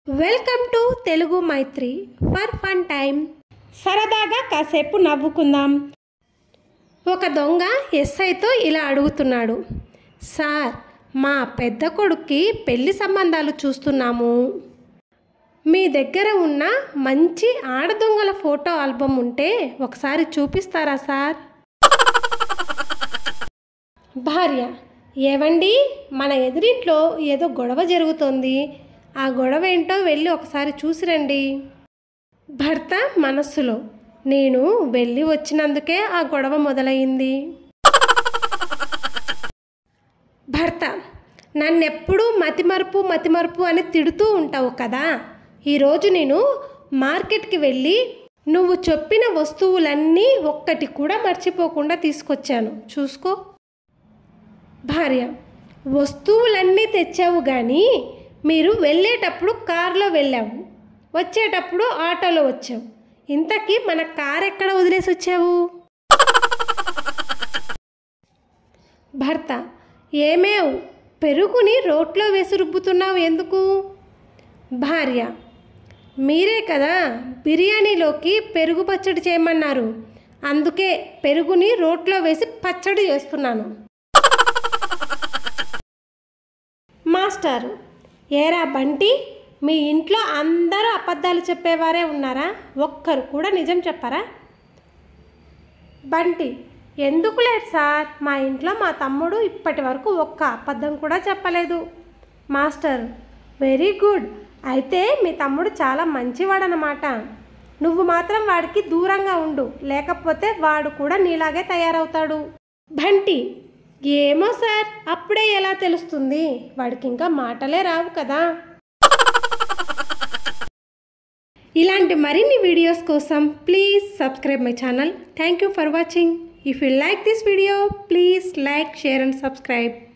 Welcome to Telugu Maitri for fun time. సరదాగా కాసేపు నవ్వుకుందాం. ఒక దొంగ ఎస్ఐతో ఇలా అడుగుతున్నాడు, సార్ మా పెద్ద కొడుక్కి పెళ్లి సంబంధాలు చూస్తున్నాము. మీ దగ్గర ఉన్న మంచి ఆడదొంగల ఫోటో ఆల్బమ్ ఉంటే ఒకసారి చూపిస్తారా సార్? భార్య, ఏవండి మన ఎదురింట్లో ఏదో గొడవ జరుగుతోంది, ఆ గొడవ ఏంటో వెళ్ళి ఒకసారి చూసిరండి. భర్త మనస్సులో, నేను వెళ్ళి వచ్చినందుకే ఆ గొడవ మొదలైంది. భర్త, నన్నెప్పుడూ మతిమరుపు అని తిడుతూ ఉంటావు కదా, ఈరోజు నేను మార్కెట్కి వెళ్ళి నువ్వు చెప్పిన వస్తువులన్నీ ఒక్కటి కూడా మర్చిపోకుండా తీసుకొచ్చాను, చూసుకో. భార్య, వస్తువులన్నీ తెచ్చావు కానీ మీరు వెళ్ళేటప్పుడు కారులో వెళ్ళావు, వచ్చేటప్పుడు ఆటోలో వచ్చావు, ఇంతకీ మన కారు ఎక్కడ వదిలేసి వచ్చావు? భర్త, ఏమేవ్ పెరుగుని రోట్లో వేసి రుబ్బుతున్నావు ఎందుకు? భార్య, మీరే కదా బిర్యానీలోకి పెరుగు పచ్చడి చేయమన్నారు, అందుకే పెరుగుని రోట్లో వేసి పచ్చడి చేస్తున్నాను. మాస్టారు, ఏరా బంటి, మీ ఇంట్లో అందరూ అబద్ధాలు చెప్పేవారే ఉన్నారా, ఒక్కరు కూడా నిజం చెప్పారా? బంటి, ఎందుకు లేదు సార్, మా ఇంట్లో మా తమ్ముడు ఇప్పటి వరకు ఒక్క అబద్ధం కూడా చెప్పలేదు. మాస్టర్, వెరీ గుడ్, అయితే మీ తమ్ముడు చాలా మంచివాడనమాట. నువ్వు మాత్రం వాడికి దూరంగా ఉండు, లేకపోతే వాడు కూడా నీలాగే తయారవుతాడు. బంటి, ఏమో సార్, అప్పుడే ఎలా తెలుస్తుంది, వాడికి ఇంకా మాటలే రావు కదా. ఇలాంటి మరిన్ని వీడియోస్ కోసం please subscribe my channel. Thank you for watching. If you like this video please like, share and subscribe.